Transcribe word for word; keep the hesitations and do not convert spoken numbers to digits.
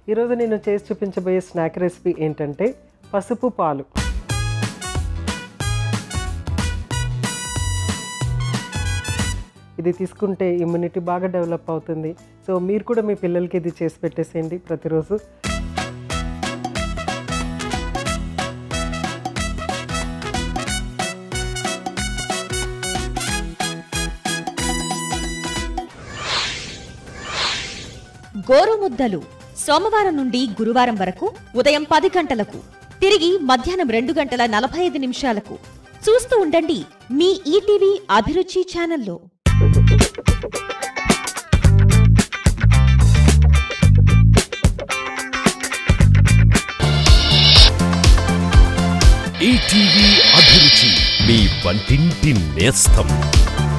ఈరోజు నేను చేసి చూపించబోయే స్నాక్ రెసిపీ ఏంటంటే పసుపు పాలు. ఇది తీసుకుంటే ఇమ్యూనిటీ బాగా డెవలప్ అవుతుంది. సో మీరు కూడా మీ పిల్లలకి ఇది చేసి పెట్టేసేయండి ప్రతిరోజు. గోరుముద్దలు సోమవారం నుండి గురువారం వరకు ఉదయం పది గంటలకు, తిరిగి మధ్యాహ్నం రెండు గంటల నలభై ఐదు నిమిషాలకు. చూస్తూ ఉండండి మీ ఈటీవీ అభిరుచి ఛానల్లో. ఈటీవీ అభిరుచి, మీ వంటింటి నేస్తం.